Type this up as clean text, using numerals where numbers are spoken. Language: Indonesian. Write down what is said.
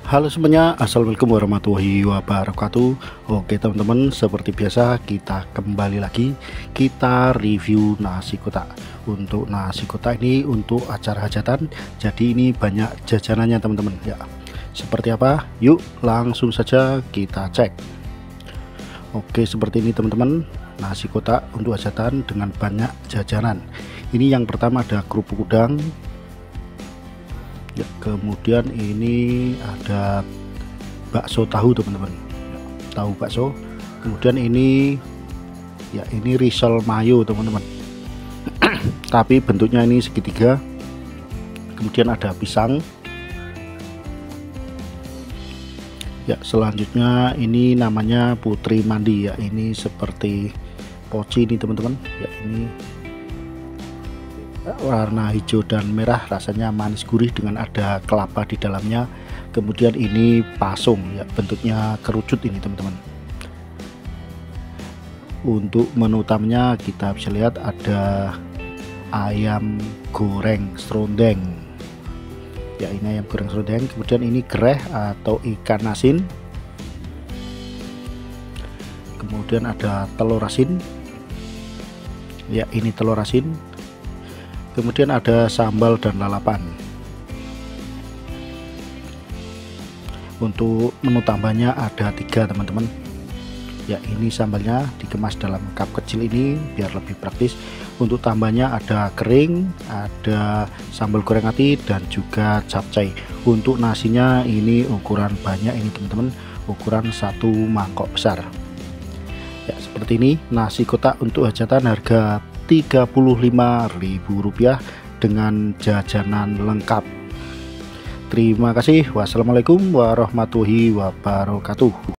Halo semuanya, assalamualaikum warahmatullahi wabarakatuh. Oke teman-teman, seperti biasa kita kembali lagi, kita review nasi kotak. Untuk nasi kotak ini untuk acara hajatan, jadi ini banyak jajanannya teman-teman ya. Seperti apa? Yuk langsung saja kita cek. Oke, seperti ini teman-teman, nasi kotak untuk hajatan dengan banyak jajanan. Ini yang pertama ada kerupuk udang ya, kemudian ini ada bakso tahu teman-teman ya, tahu bakso. Kemudian ini ya, ini risol mayo teman-teman tapi bentuknya ini segitiga. Kemudian ada pisang ya. Selanjutnya ini namanya putri mandi ya, ini seperti poci ini teman-teman ya. Ini warna hijau dan merah, rasanya manis gurih dengan ada kelapa di dalamnya. Kemudian ini pasung ya, bentuknya kerucut ini teman-teman. Untuk menu utamanya kita bisa lihat ada ayam goreng serundeng ya, ini ayam goreng serundeng. Kemudian ini gereh atau ikan asin. Kemudian ada telur asin ya, ini telur asin. Kemudian ada sambal dan lalapan. Untuk menu tambahnya ada 3 teman-teman ya, ini sambalnya dikemas dalam cup kecil ini biar lebih praktis. Untuk tambahnya ada kering, ada sambal goreng ati, dan juga capcay. Untuk nasinya ini ukuran banyak ini teman-teman, ukuran 1 mangkok besar ya. Seperti ini nasi kotak untuk hajatan, harga Rp35.000 dengan jajanan lengkap. Terima kasih. Wassalamualaikum warahmatullahi wabarakatuh.